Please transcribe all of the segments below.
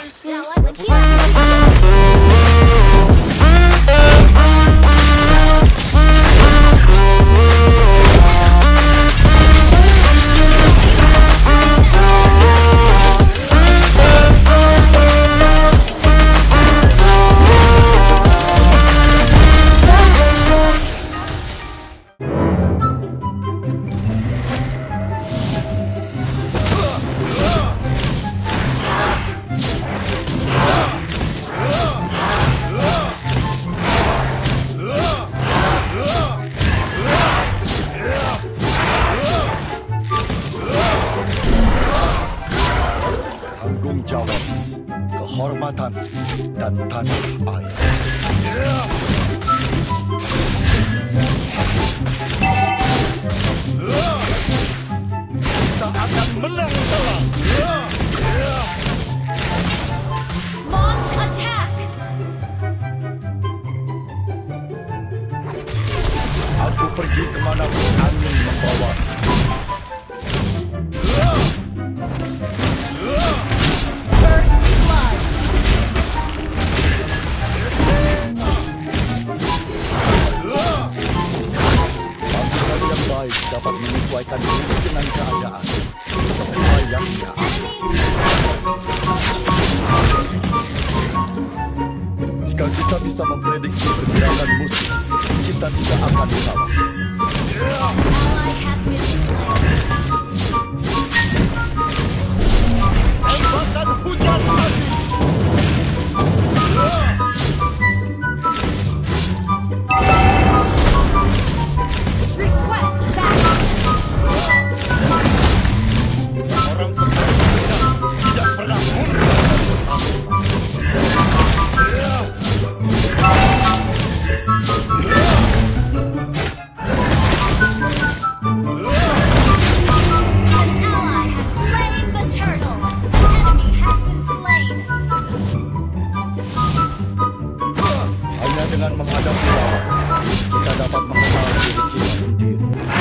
Tanggung jawab, kehormatan, dan tanah air. Kita akan menang telak. Launch attack! Aku pergi kemana pun angin membawa. First blood! Pasukan yang baik dapat menyesuaikan diri dengan keadaan. Seperti layaknya jika kita bisa memprediksi pergerakan musuh, kita tidak akan kalah. Ally has been slain. Tembakan hujan api. Request backup! Orang pemberani tidak pernah mundur. An ally has slain the turtle! Enemy has been slain! Hanya dengan menghadapi lawan, kita dapat mengenal diri kita sendiri.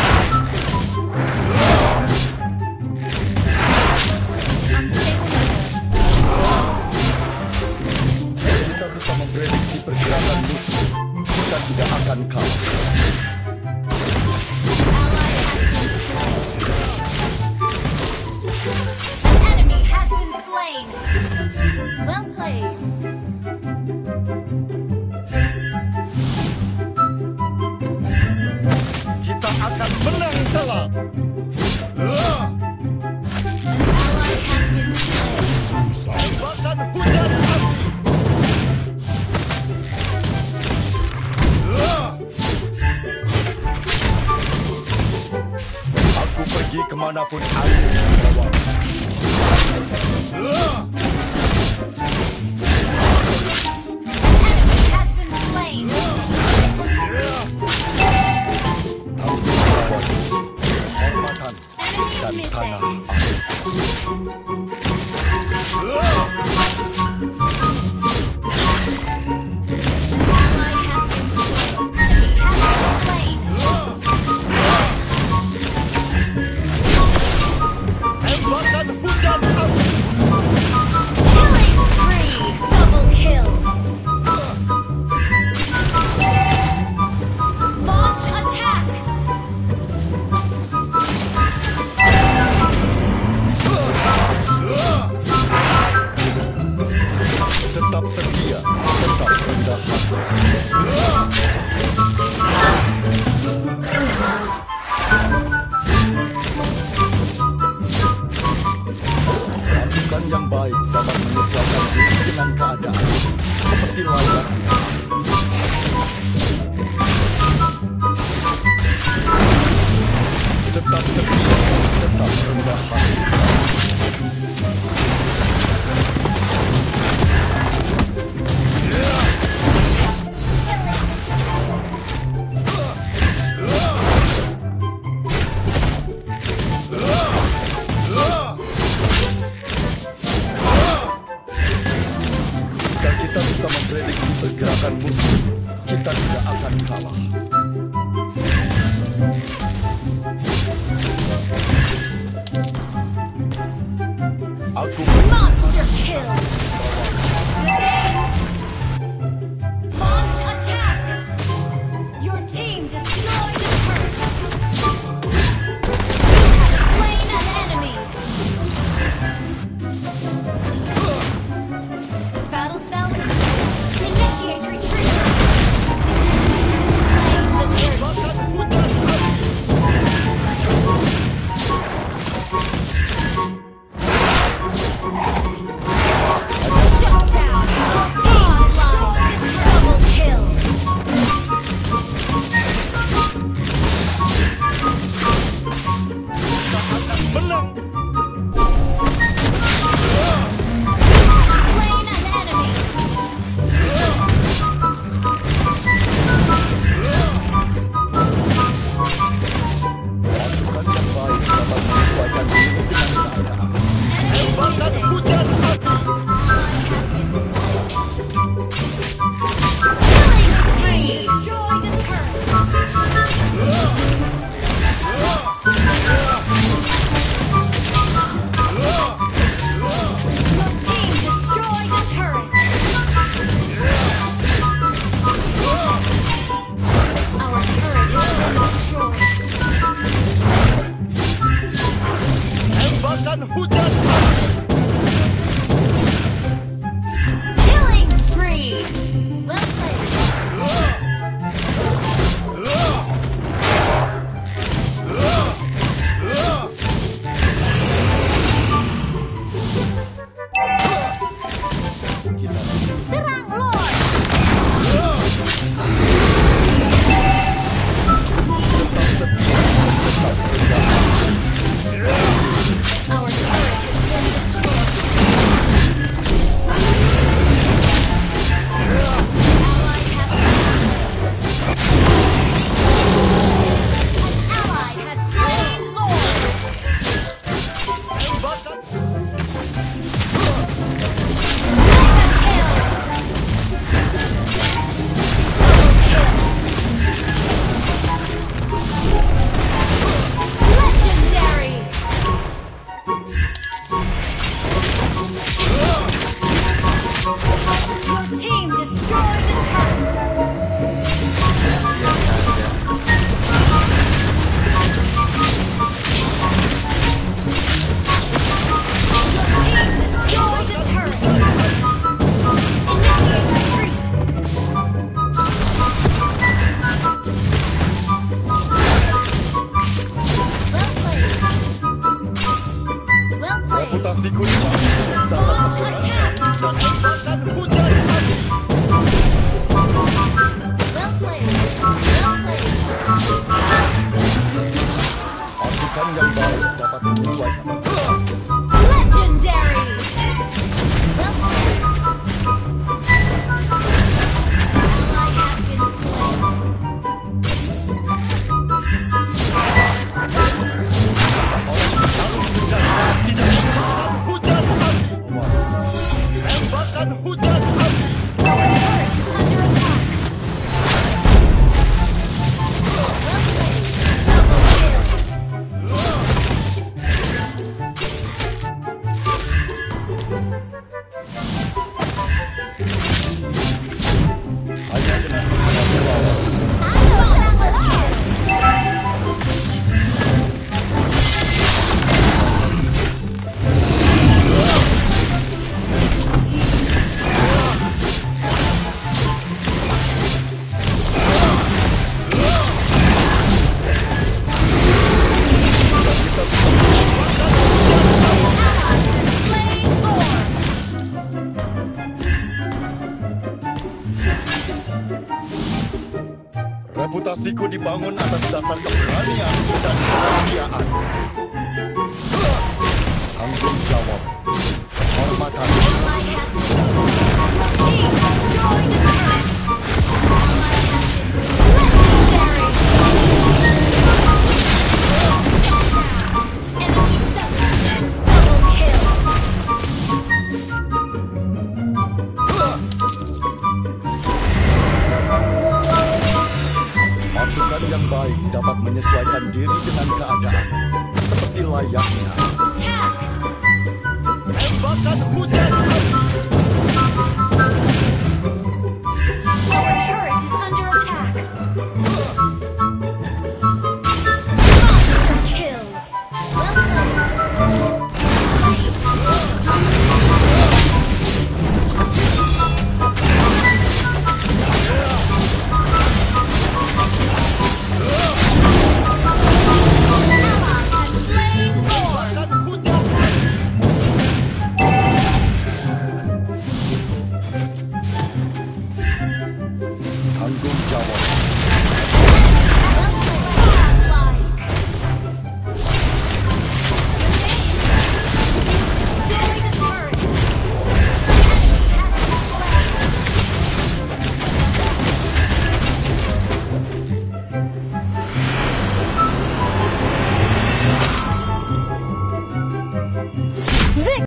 Jika kita bisa memprediksi pergerakan musuh, kita tidak akan kalah. An enemy has been slain! Well played! Kita akan menang telak. Ally has been slain! Tembakan hujan api. Aku pergi kemanapun angin membawa. Enemy has been slain! Tanggung jawab, kehormatan, dan Enemy tanah missing! air. Ally has been slain! Enemy has been slain! Tembakan hujan api. Killing spree! Double kill! Launch attack! Tetap setia, tetap rendah hati. Pasukan yang baik dapat menyesuaikan diri dengan keadaan. Seperti layaknya tetap setia, tetap rendah hati. Jika kita bisa memprediksi pergerakan musuh, kita tidak akan kalah. Aku Monster kill! kita. Serang Lord! Tetap setia, tetap berjalan. Our turret has been destroyed. Ally has An ally has slain Lord! Legendary! Your team destroyed the turret! Your team destroyed the turret! Initiate retreat! Well played! Well played! Reputasiku dibangun dapat Attack! dan hentakan hujan api. Well played! Well played! Pasukan yang baik dapat menyesuaikan. Legendary! Well played! Ally has been slain. Hujan api. Tembakan hujan api. Our turret is under attack. Well played! Double kill! Hanya dengan menghadapi lawan. Reputasiku dibangun atas dasar keberanian dan kesetiaan. Tanggung jawab, kehormatan, Ally has been slain. Team destroyed the turret. Ally has been legendary. Enemy double kill. pasukan yang baik dapat menyesuaikan diri dengan keadaan, seperti layaknya. Attack! Tembakan hujan